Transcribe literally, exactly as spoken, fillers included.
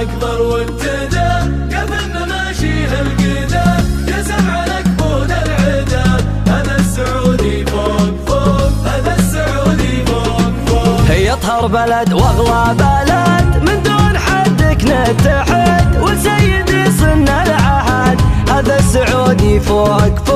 اكبر وابتدى قبل ماشيه القدا يسمع لك بود العدا. هذا السعودي فوق فوق هذا السعودي فوق فوق. هي يطهر بلد واغلى بلد من دون حدك نتحد وسيدي صن العهد. هذا السعودي فوق فوق